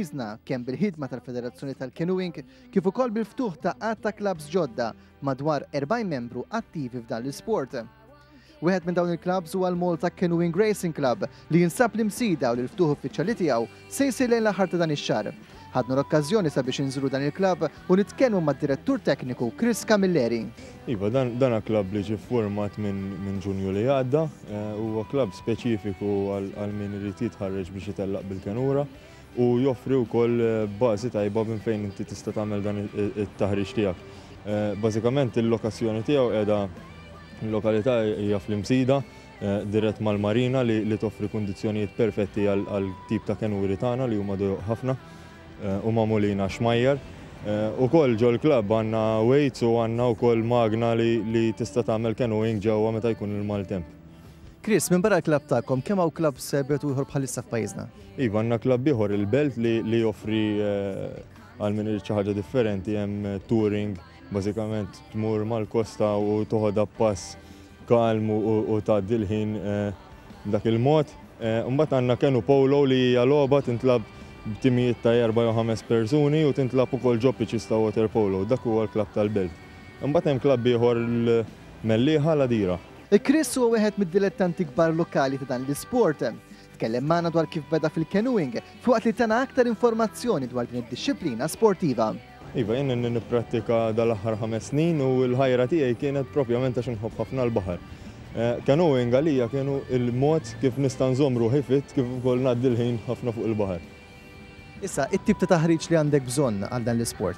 f'pajjiżna kemm bil-ħidma tal-Federazzjoni tal-Canoeing kif ukoll bil-ftuħ ta' qatt ta' klabs ġodda madwar 40 membru attivi f'dan l-isport. Wieħed minn dawn il-klabs huwa l-Malta Canoeing Racing Club li jinsab l-imsida u l-ftuħ uffiċjali tiegħu se jsir lejn l-aħħar ta' dan ix-xahar. Ħadnu l-okkażjoni sabiex inżuru dan il-klabb u nitkellmu mad-direttur tekniku Chris Camilleri. Iva, dan klabb li ġie format minn Ġunju li għadda, huwa klabb speċifiku għal min irid jitħarreġ biex jitellaq bil-kanura u joffri wkoll bażi tajba minn fejn inti tista' tagħmel dan it-taħriġ tiegħek. Bażikament il-lokazzjoni tiegħu qiegħda l-lokalità hija fl-imsida dirett mal-marina li toffri kundizzjonijiet perfetti għal tip ta' kanuri tagħna li huma dojoq ħafna u magħmulina xmajjar. Ukoll ġol klabb għandna weights u għandna wkoll magna li tista' tagħmel canoeing ġewwa meta jkun il-maltemp. Chris, minn barra l-klabb tagħkom kemm hawn klabb sebet u ieħor bħalissa f'pajjiżna? Iva, għandna klabb ieħor il-Belt li joffri għal min irid xi ħaġa differenti hemm touring, bażikament tmur mal-kosta u toħodha pass kalm u tgħaddi l-ħin dak il-mod. Imbagħad għandna canoe polo li hija logħba tintlab b'timijiet ta' 4 u 5 persuni u tintlab ukoll ġobbiċis ta' water polo, dak huwa l-klabb tal-Belt. Imbagħad hemm klabb ieħor l-Mellieħa l-Adira. Chris huwa wieħed mid-dilettanti kbar lokali ta' dan l-isport. Tkellem magħna dwar kif beda fil-canoeing fuq li tana aktar informazzjoni dwar din id-disciplina sportiva. Iva, jien nipprattika dal-aħħar 5 snin u l-ħajra tiegħi kienet propjament għax inħobb ħafna l-baħar. Canoeing għalija kienu il-mod kif nista' nżomm ruħi fit kif ukoll ngħaddi l-ħin ħafna fuq il-baħar. Issa, it-tip ta' taħriġ li għandek bżonn għal dan l-isport?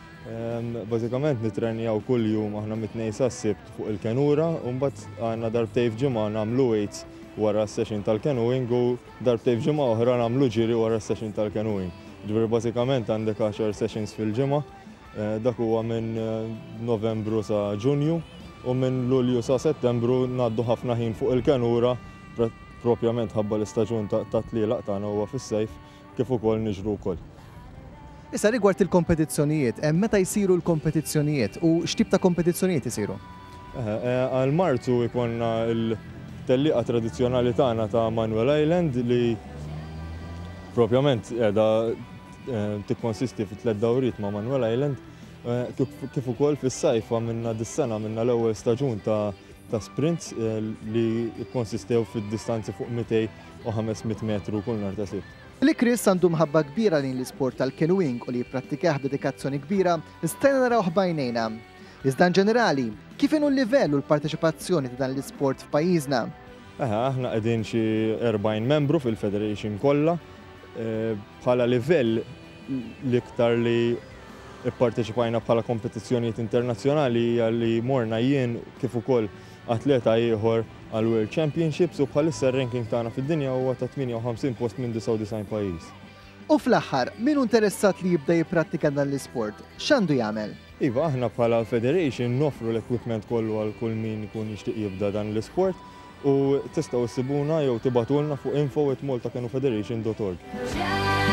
Bażikament nitrenjaw kull jum aħna mit-tnejn sas-sibt fuq il-kanura u mbagħad għandna darbtej f'ġimgħa nagħmlu weights wara s-session tal-canoeing u darbtej f'ġimgħa oħra nagħmlu ġiri wara s-session tal-canoeing. Ġifieri bażikament għandek 10 sessions fil-ġimgħa, dak huwa minn Novembru sa Ġunju u minn Lulju sa Settembru ngħaddu ħafna ħin fuq il-kanura propjament ħabba l-istaġun ta' tlielaq tagħna huwa fis-sejf kif ukoll niġru wkoll. Issa rigward il-kompetizzjonijiet, meta jsiru l-kompetizzjonijiet u x'tip ta' kompetizzjonijiet isiru? Għal Marzu ikonna l-tellieqa tradizzjonali tagħna ta' Manuel Island li propjament qiegħda tikkonsisti fi 3 dawriet ma' Manuel Island, kif ukoll fis-sajf għamilna dis-sena minna l-ewwel staġun ta' sprints li konsistew fid-distanzi fuq 200 u 500 metru kull nhar ta' sibt. Li Chris għandu mħabba kbira lejn l-isport tal-canoeing u li jipprattikah b'dedikazzjoni kbira, stajna narawh b'għajnejna. Iżda ġenerali, kif inhu l-livell u l-parteċipazzjoni ta' dan l-isport f'pajjiżna? Aħna qegħdin xi 40 membru fil-federation kollha. Bħala livell l-iktar li pparteċipajna bħala kompetizzjonijiet internazzjonali li morna jien kif ukoll atleta ieħor għal World Championships u bħalissa r-ranking tagħna fid-dinja huwa ta' 58 post minn 99 pajjiż. U fl-aħħar, min interessat li jibda jipprattika dan l-isport, x'għandu jagħmel? Iva, aħna bħala Federation noffru l-equipment kollu għal kull min ikun jixtieq jibda dan l-isport u tistgħu ssibuna jew tibatulna fuq info@maltacanoefederation.org.